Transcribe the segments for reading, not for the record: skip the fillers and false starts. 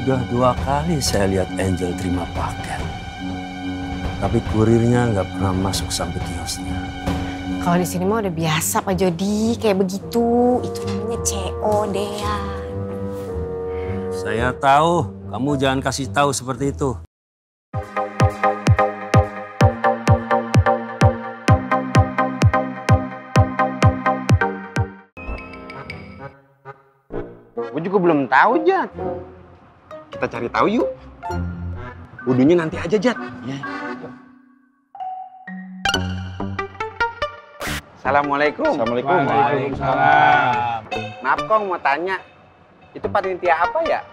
Sudah 2 kali saya lihat Angel terima paket. Tapi kurirnya nggak pernah masuk sampai kiosnya. Kalau di sini mah udah biasa Pak Jody, kayak begitu. Itu namanya COD-an. Saya tahu, kamu jangan kasih tahu seperti itu. Gue juga belum tahu, Jat. Kita cari tahu yuk. Wudunya nanti aja, Jat. Ya. Assalamualaikum. Assalamualaikum. Waalaikumsalam. Maaf, Kong, mau tanya. Itu panitia apa ya?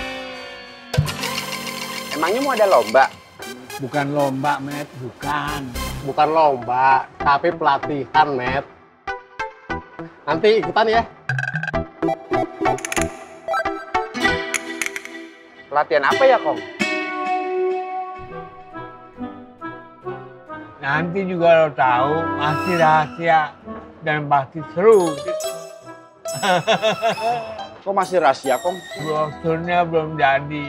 Emangnya mau ada lomba? Bukan lomba, Met. Bukan. Bukan lomba, tapi pelatihan, Met. Nanti ikutan ya. Pelatihan apa ya, Kong? Nanti juga lo tahu, masih rahasia dan pasti seru. Kok masih rahasia, Kong? Brosurnya belum jadi.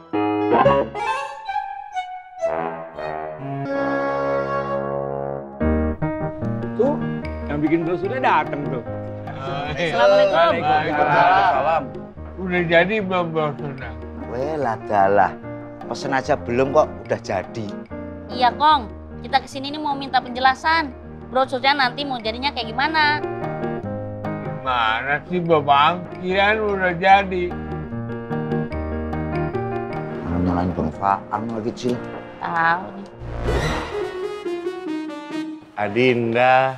Tuh, yang bikin brosurnya datang tuh. Assalamualaikum. Waalaikumsalam. Udah jadi belum brosurnya? Weh lagalah, pesen aja belum kok udah jadi. Iya Kong, kita kesini nih mau minta penjelasan. Brosurnya nanti mau jadinya kayak gimana? Mana sih Babang? Kirain udah jadi. Nyalain Bang Faang lagi, Cil. Tahu nih. Adinda.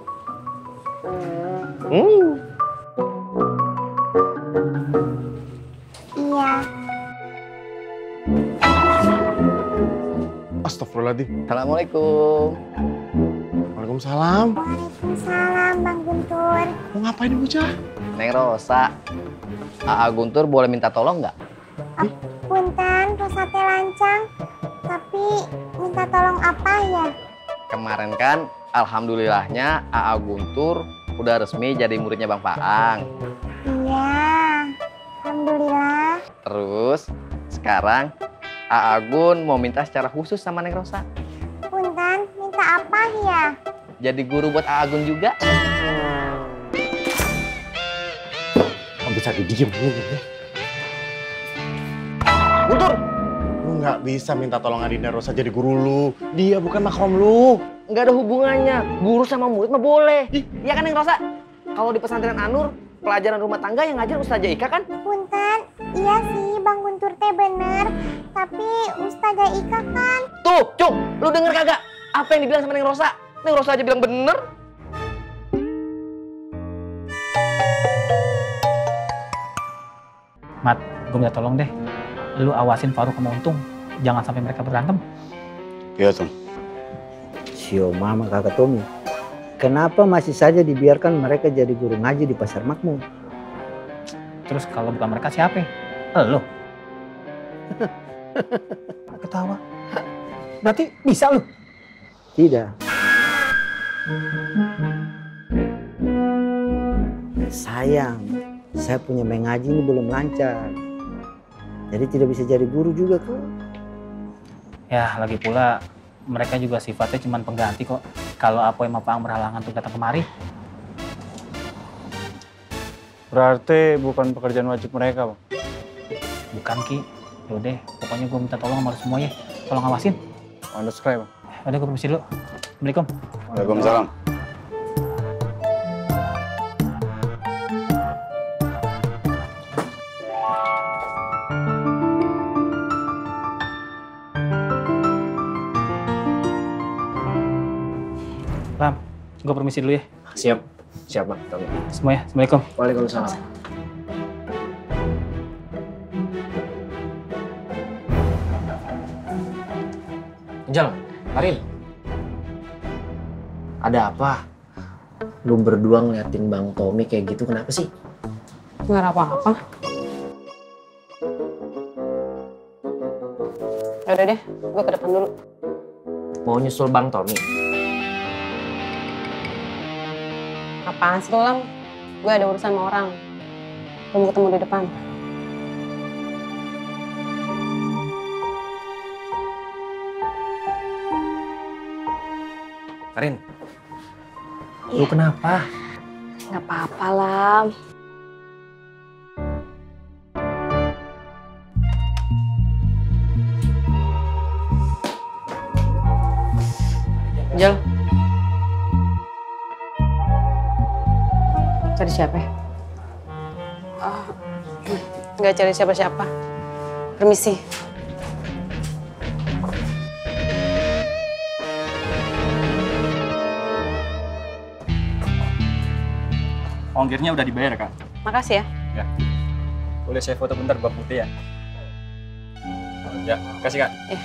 Astagfirullahaladzim. Assalamualaikum. Waalaikumsalam. Waalaikumsalam, Bang Guntur. Mau ngapain nih bocah? Neng Rosa, AA Guntur boleh minta tolong nggak? Punten, Rosate lancang. Tapi minta tolong apa ya? Kemarin kan, alhamdulillahnya AA Guntur udah resmi jadi muridnya Bang Faang. Iya, alhamdulillah. Terus, sekarang AA Gun mau minta secara khusus sama Neng Rosa. Punten, minta apa ya? Jadi guru buat AA Gun juga. Kamu bisa didiem ya. Guntur! Lu nggak bisa minta tolong Adinda Rosa jadi guru lu. Dia bukan makrom lu. Nggak ada hubungannya. Guru sama murid mah boleh. Iya kan Neng Rosa? Kalau di pesantren Anur, pelajaran rumah tangga yang ngajar Ustazah Ika kan? Punten, iya sih Bang Guntur teh bener. Tapi Ustazah Ika kan. Tuh, Cuk, lu denger kagak? Apa yang dibilang sama Neng Rosa? Neng Rosa aja bilang bener. Mat, gue minta tolong deh. Lu awasin Faruk sama Untung. Jangan sampai mereka berantem. Iya, Tom. Sio mama kakak Tommy. Kenapa masih saja dibiarkan mereka jadi guru ngaji di Pasar Makmur? Terus kalau bukan mereka siapa? Lu. Ketawa. Berarti bisa lu? Tidak. Sayang, saya punya mengaji ini belum lancar. Jadi tidak bisa jadi guru juga tuh. Ya, lagi pula mereka juga sifatnya cuma pengganti kok. Kalau apa yang Faang berhalangan untuk datang kemari. Berarti bukan pekerjaan wajib mereka, Bang? Bukan, Ki. Yaudah, pokoknya gue minta tolong sama lu semua ya. Tolong awasin. Underscribe, Bang. Udah, gue permisi dulu. Assalamualaikum. Waalaikumsalam. Lam, gue permisi dulu ya. Siap, siap Bang. Semua ya, Assalamualaikum. Waalaikumsalam. Jal, Karin. Ada apa? Lu berdua ngeliatin Bang Tommy kayak gitu, kenapa sih? Nggak ada apa-apa. Yaudah deh, gue ke depan dulu. Mau nyusul Bang Tommy? Apaan sih Lam? Gue ada urusan sama orang. Gue mau ketemu di depan. Rin, lu kenapa? Nggak apa-apa lah. Angel. Cari siapa ya? Nggak cari siapa-siapa. Permisi. Ongkirnya udah dibayar, Kak. Makasih ya. Ya. Boleh saya foto bentar, Bang Putih ya? Ya, kasih, Kak. Ya.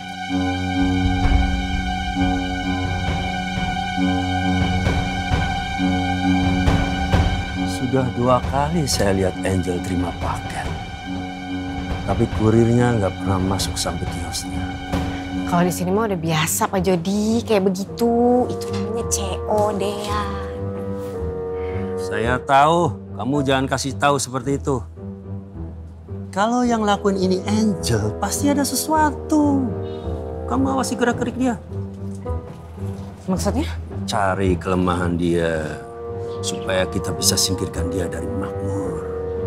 Sudah 2 kali saya lihat Angel terima paket. Tapi kurirnya nggak pernah masuk sampai kiosnya. Kalau di sini mah udah biasa Pak Jody kayak begitu. Itu namanya CO, Dean. Saya tahu, kamu jangan kasih tahu seperti itu. Kalau yang lakuin ini Angel, pasti ada sesuatu. Kamu awasi gerak-gerik dia. Maksudnya? Cari kelemahan dia, supaya kita bisa singkirkan dia dari Makmur.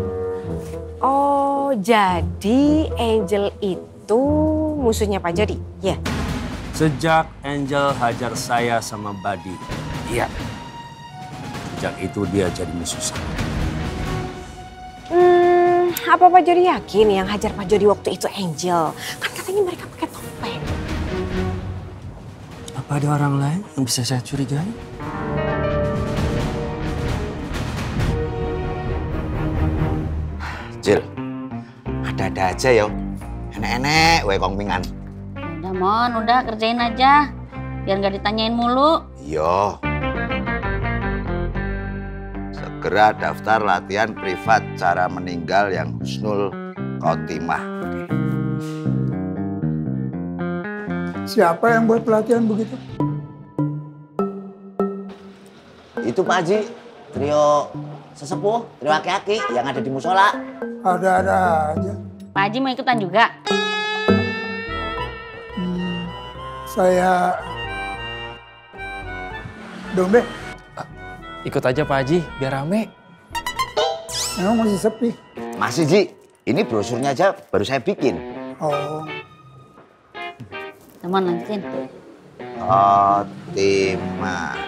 Oh, jadi Angel itu musuhnya Pak Jody? Ya. Sejak Angel hajar saya sama Badi, iya. Sejak itu dia jadi musuh saya. Apa Pak Jody yakin yang hajar Pak Jody waktu itu Angel? Kan katanya mereka pakai topeng. Apa ada orang lain yang bisa saya curigai? Jil, ada-ada aja yo. Enek-enek, wae kongpingan. Udah Mon, udah kerjain aja. Biar nggak ditanyain mulu. Yo. Segera daftar latihan privat cara meninggal yang husnul khotimah. Siapa yang buat pelatihan begitu? Itu Pak Haji, trio sesepuh, trio aki-aki yang ada di musola. Ada-ada aja. Pak Haji mau ikutan juga? Saya... Dombe, Ikut aja Pak Haji, biar rame. memang masih sepi. Masih Ji, ini brosurnya aja baru saya bikin. Oh, Teman lanjutin. Khotimah.